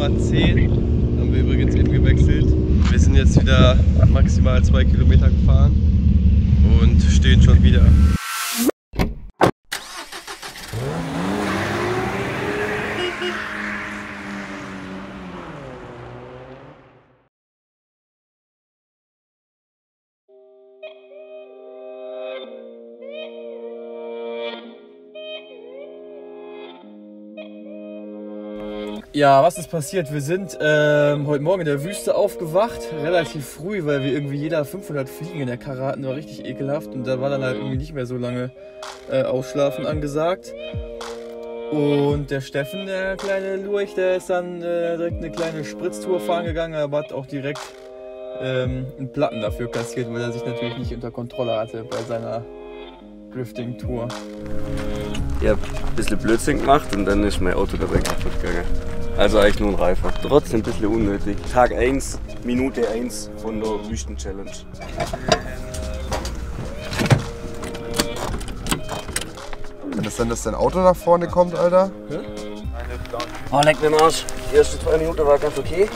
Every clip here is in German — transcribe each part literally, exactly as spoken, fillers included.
Nummer zehn. Haben wir übrigens eben gewechselt. Wir sind jetzt wieder maximal zwei Kilometer gefahren und stehen schon wieder. Ja, was ist passiert? Wir sind ähm, heute Morgen in der Wüste aufgewacht, relativ früh, weil wir irgendwie jeder fünfhundert Fliegen in der Karre hatten, war richtig ekelhaft und da war dann halt irgendwie nicht mehr so lange äh, Ausschlafen angesagt. Und der Steffen, der kleine Lurch, der ist dann äh, direkt eine kleine Spritztour fahren gegangen, aber hat auch direkt ähm, einen Platten dafür kassiert, weil er sich natürlich nicht unter Kontrolle hatte bei seiner Drifting-Tour. Ich hab ein bisschen Blödsinn gemacht und dann ist mein Auto dabei kaputt gegangen. Also eigentlich nur ein Reifen. Trotzdem ein bisschen unnötig. Tag eins, Minute eins von der Wüsten-Challenge. Kann das sein, dass dein Auto nach vorne kommt, Alter? Hm? Oh, leck mir den Arsch. Die ersten zwei Minuten war ganz okay.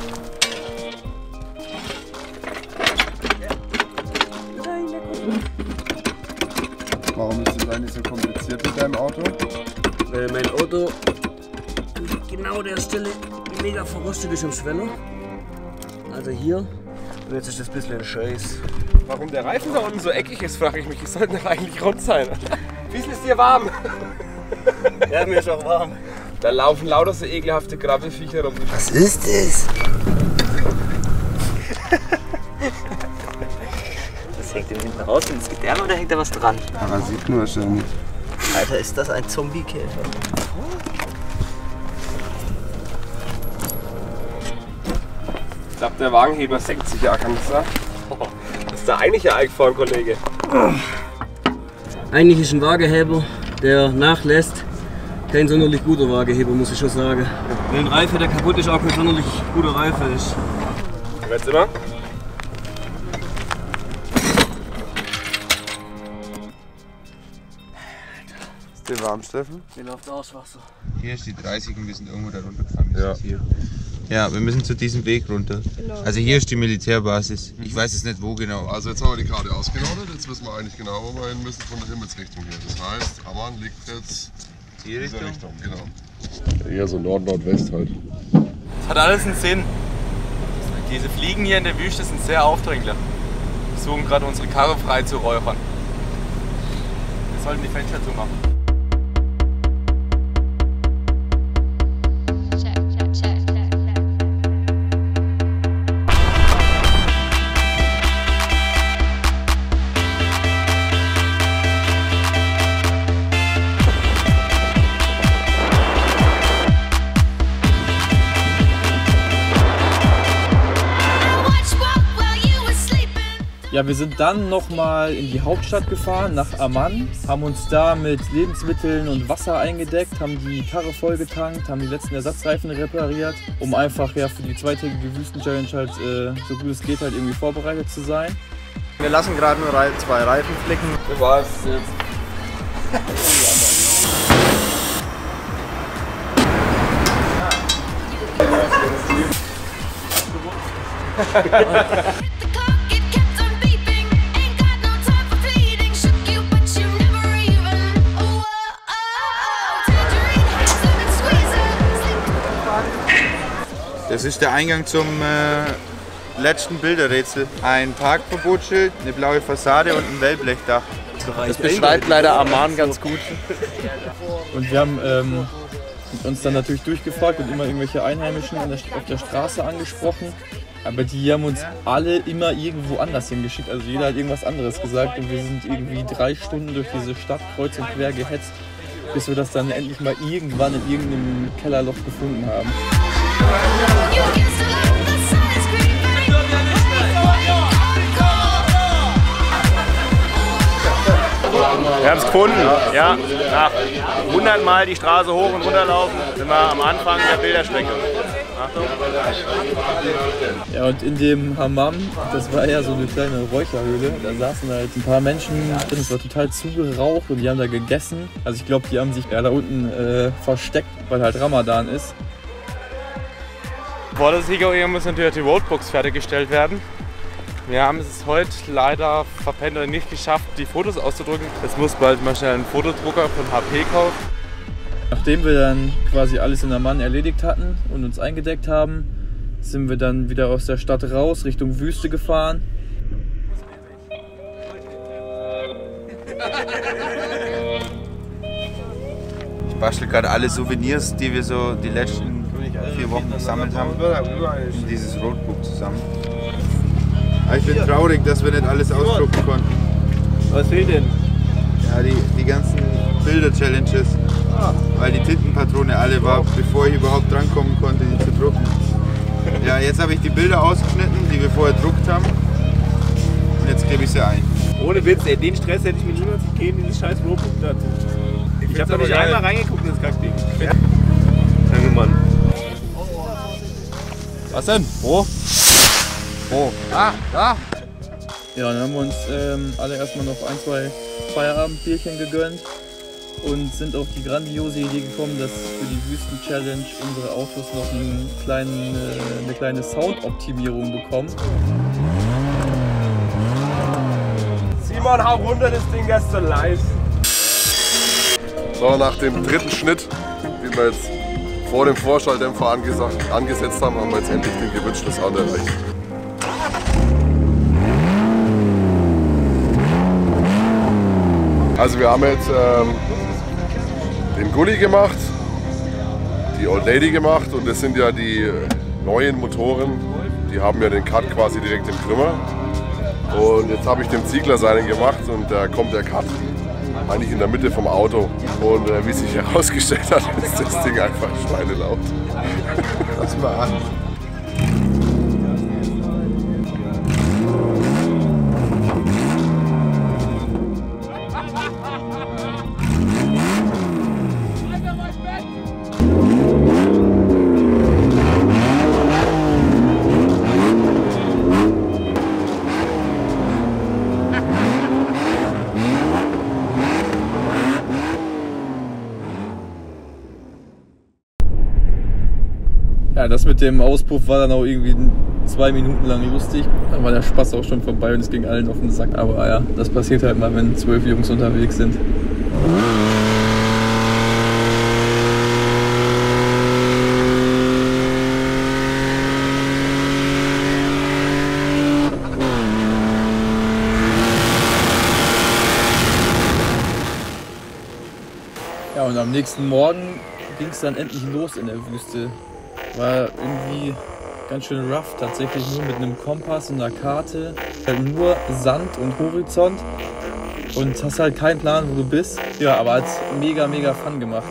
Warum ist das eigentlich so kompliziert mit deinem Auto? Weil mein Auto genau der Stelle mega verrostet ist am Schweller. Also hier. Und jetzt ist das ein bisschen ein Scheiß. Warum der Reifen da unten so eckig ist, frage ich mich. Die sollten doch eigentlich rund sein. Wie viel ist dir warm? Ja, mir ist auch warm. Da laufen lauter so ekelhafte Grabbelviecher rum. Was ist das? Das hängt dem hinten raus ins Gedärme oder hängt da was dran? Parasit nur wahrscheinlich. Alter, ist das ein Zombie-Käfer? Ich glaube, der Wagenheber senkt sich ja, kann das sein? Das ist der eigentliche Eichform, Kollege. Eigentlich ist ein Wagenheber, der nachlässt, kein sonderlich guter Wagenheber, muss ich schon sagen. Wenn ein Reifen, der kaputt ist, auch kein sonderlich guter Reifen ist. Weißt du immer? Ist der warm, Steffen? Mir läuft aus Wasser. Hier ist die dreißig und wir sind irgendwo da runtergefahren. Ja. Hier. Ja, wir müssen zu diesem Weg runter. Genau. Also hier ist die Militärbasis. Ich weiß jetzt nicht wo genau. Also jetzt haben wir die Karte ausgenordet, jetzt wissen wir eigentlich genau, wo wir hin müssen von der Himmelsrichtung hier. Das heißt, Amman liegt jetzt die in Richtung? dieser Richtung. Genau. Eher so Nord-Nordwest halt. Es hat alles einen Sinn. Diese Fliegen hier in der Wüste sind sehr aufdringlich. Wir versuchen gerade unsere Karre frei zu räuchern. Wir sollten die Fenster zumachen. Ja, wir sind dann nochmal in die Hauptstadt gefahren, nach Amman, haben uns da mit Lebensmitteln und Wasser eingedeckt, haben die Karre vollgetankt, haben die letzten Ersatzreifen repariert, um einfach ja, für die zweitägige Wüsten-Challenge halt äh, so gut es geht halt irgendwie vorbereitet zu sein. Wir lassen gerade nur zwei Reifen flicken. Das war's jetzt. Das ist der Eingang zum äh, letzten Bilderrätsel. Ein Parkverbotsschild, eine blaue Fassade und ein Wellblechdach. Das beschreibt leider Amman ganz gut. Und wir haben ähm, uns dann natürlich durchgefragt und immer irgendwelche Einheimischen an der, auf der Straße angesprochen. Aber die haben uns alle immer irgendwo anders hingeschickt. Also jeder hat irgendwas anderes gesagt und wir sind irgendwie drei Stunden durch diese Stadt kreuz und quer gehetzt, bis wir das dann endlich mal irgendwann in irgendeinem Kellerloch gefunden haben. Wir haben es gefunden. Ja, nach hundert Mal die Straße hoch und runter laufen sind wir am Anfang der Bilderstrecke. Achtung. Ja, und in dem Hammam, das war eher so eine kleine Räucherhöhle, da saßen halt ein paar Menschen drin, es war total zugeraucht und die haben da gegessen. Also ich glaube, die haben sich ja da unten äh, versteckt, weil halt Ramadan ist. Vor der Siegerehrung muss natürlich die Roadbox fertiggestellt werden. Wir haben es heute leider verpennt oder nicht geschafft, die Fotos auszudrücken. Es muss bald mal schnell einen Fotodrucker von H P kaufen. Nachdem wir dann quasi alles in der Mann erledigt hatten und uns eingedeckt haben, sind wir dann wieder aus der Stadt raus, Richtung Wüste gefahren. Ich bastel gerade alle Souvenirs, die wir so die letzten vier Wochen gesammelt haben, in dieses Roadbook zusammen. Aber ich bin traurig, dass wir nicht alles ausdrucken konnten. Was fehlt denn? Ja, die, die ganzen Bilder-Challenges. Ah. Weil die Tintenpatrone alle war, bevor ich überhaupt drankommen konnte, die zu drucken. Ja, jetzt habe ich die Bilder ausgeschnitten, die wir vorher gedruckt haben. Und jetzt gebe ich sie ein. Ohne Witz, ey, den Stress hätte ich mir niemals gegeben, dieses scheiß Roadbook dazu. Ich, ich habe da nicht geil. einmal reingeguckt in das Kackding. Ja. Danke, Mann. Was denn? Wo? Wo? Ah, da! Ja, dann haben wir uns ähm, alle erstmal noch ein, zwei Feierabendbierchen gegönnt und sind auf die grandiose Idee gekommen, dass für die Wüsten-Challenge unsere Autos noch einen kleinen, äh, eine kleine Soundoptimierung bekommen. Simon, hau runter, das Ding ist so leise. So, nach dem dritten Schnitt, den wir jetzt vor dem Vorschalldämpfer angesagt, angesetzt haben, haben wir jetzt endlich den gewünschten Sound erreicht. Also wir haben jetzt ähm, den Gully gemacht, die Old Lady gemacht und das sind ja die neuen Motoren, die haben ja den Cut quasi direkt im Krümmer. Und jetzt habe ich dem Ziegler seinen gemacht und da kommt der Cut eigentlich in der Mitte vom Auto. Und äh, wie sich herausgestellt hat, ist das Ding einfach schweinelaut. Das war an. Ja, das mit dem Auspuff war dann auch irgendwie zwei Minuten lang lustig. Dann war der Spaß auch schon vorbei und es ging allen auf den Sack. Aber ja, das passiert halt mal, wenn zwölf Jungs unterwegs sind. Ja, und am nächsten Morgen ging es dann endlich los in der Wüste. War irgendwie ganz schön rough, tatsächlich nur mit einem Kompass und einer Karte. Halt nur Sand und Horizont und hast halt keinen Plan, wo du bist. Ja, aber hat's mega, mega Fun gemacht.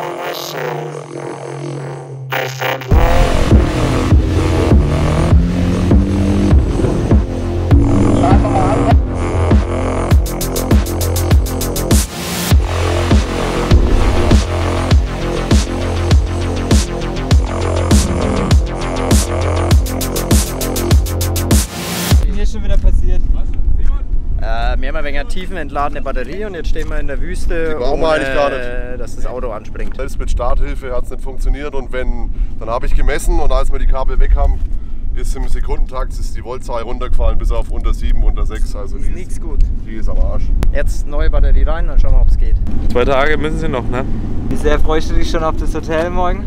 Wir haben ein wenig eine tiefenentladene Batterie und jetzt stehen wir in der Wüste, ohne dass das Auto anspringt. Selbst mit Starthilfe hat es nicht funktioniert und wenn, dann habe ich gemessen und als wir die Kabel weg haben, ist im Sekundentakt ist die Voltzahl runtergefallen bis auf unter sieben, unter sechs. Also ist die nichts gut. Die ist am Arsch. Jetzt neue Batterie rein, dann schauen wir, ob es geht. Zwei Tage müssen sie noch, ne? Wie sehr freust du dich schon auf das Hotel morgen?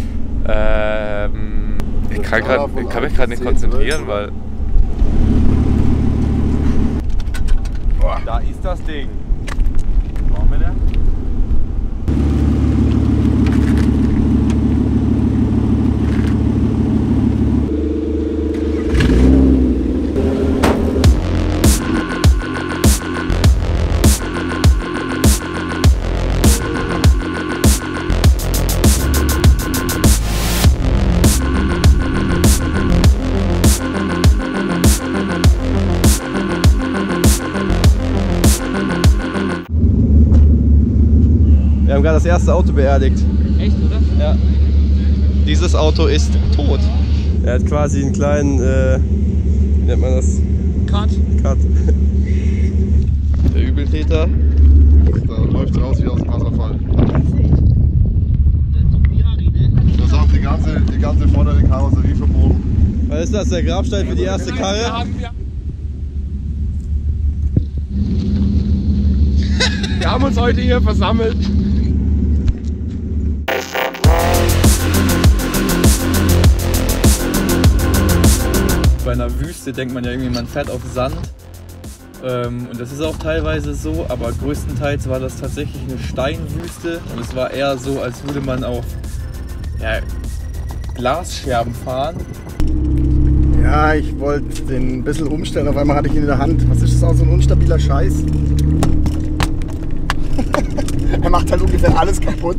Ähm, ich kann, grad, ich kann mich gerade nicht konzentrieren, weil... Da ist das Ding. Machen wir das? Wir haben gerade das erste Auto beerdigt. Echt, oder? Ja. Dieses Auto ist tot. Er hat quasi einen kleinen, äh, wie nennt man das? Cut. Cut. Der Übeltäter. Da läuft raus wie aus dem Wasserfall. Das ist auch die ganze, die ganze vordere Karosserie verboten. ist das, der Grabstein für die erste Karre? Wir haben uns heute hier versammelt. Bei einer Wüste denkt man ja irgendwie, man fährt auf Sand. Ähm, und das ist auch teilweise so, aber größtenteils war das tatsächlich eine Steinwüste. Und es war eher so, als würde man auf ja, Glasscherben fahren. Ja, ich wollte den ein bisschen umstellen. Auf einmal hatte ich ihn in der Hand. Was ist das auch, so ein unstabiler Scheiß? Er macht halt ungefähr alles kaputt.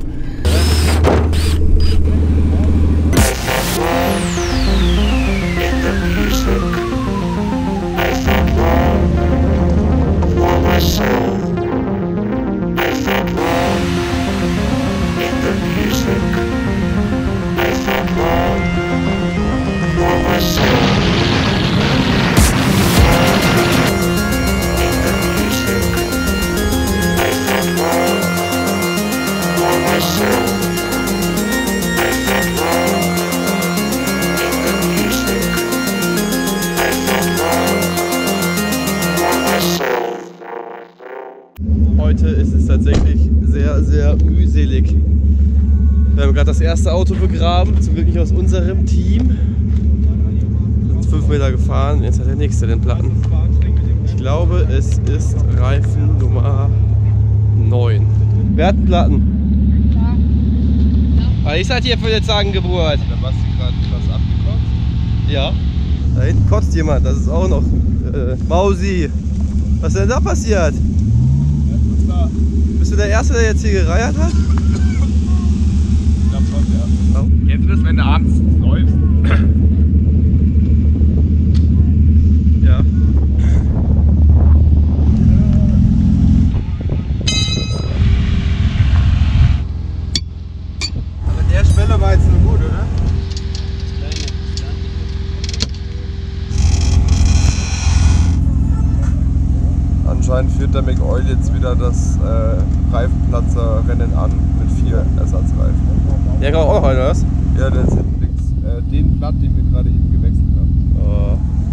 Heute ist es tatsächlich sehr, sehr mühselig. Wir haben gerade das erste Auto begraben, zum Glück nicht aus unserem Team. Wir sind fünf Meter gefahren, jetzt hat der nächste den Platten. Ich glaube, es ist Reifen Nummer neun. Wer hat einen Platten? Ja. Was seid ihr für eine Zangengeburt? Da warst du gerade was abgekotzt? Ja. Da hinten kotzt jemand, das ist auch noch äh, Mausi. Was ist denn da passiert? Bist du der Erste, der jetzt hier gereiert hat? Ich glaub schon, ja. Oh. Kennst du das, wenn du abends läufst? Ja. Aber der Schweller war jetzt nur gut, oder? Anscheinend führt der McOil jetzt wieder das äh, Reifenplatzer-Rennen an mit vier Ersatzreifen. Der kann auch noch einer, was? Ja, der ist hinten links. Äh, den Blatt, den wir gerade eben gewechselt haben. Oh.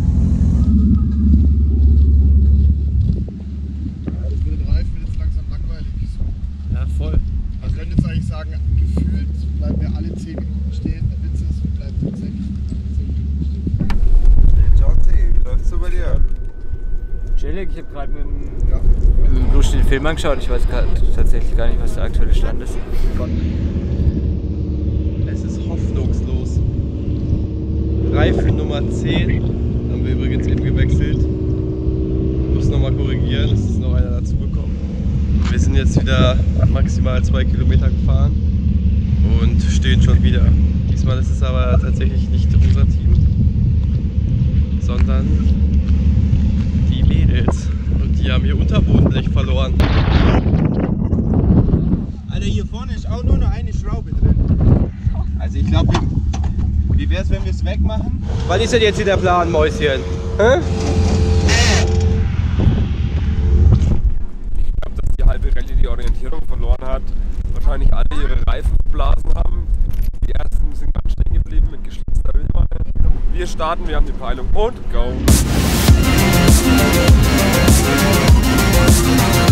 Das mit den Reifen wird jetzt langsam langweilig. Ja, voll. Also wir können jetzt eigentlich sagen, gefühlt bleiben wir alle zehn Minuten stehen. Der Witz ist, wir bleiben tatsächlich zehn Minuten stehen. Ciao, C. Wie läuft's so bei dir? Chillig, ich habe gerade mit dem ja. Blusch den Film angeschaut. Ich weiß grad, tatsächlich gar nicht, was der aktuelle Stand ist. Es ist hoffnungslos. Reifen Nummer zehn haben wir übrigens eben gewechselt. Ich muss nochmal korrigieren, es ist noch einer dazu gekommen. Wir sind jetzt wieder maximal zwei Kilometer gefahren und stehen schon wieder. Diesmal ist es aber tatsächlich nicht unser Team, sondern die Mädels. Und die haben ihr Unterbodenblech verloren. Alter, hier vorne ist auch nur noch eine Schraube drin. Also ich glaube, wie wäre es, wenn wir es wegmachen? Was ist denn jetzt hier der Plan, Mäuschen? Hä? Ich glaube, dass die halbe Rallye die Orientierung verloren hat. Wahrscheinlich alle ihre Reifen verblasen haben. Die ersten sind ganz stehen geblieben mit geschlitzter Ölwanne. Wir starten, wir haben die Peilung und go!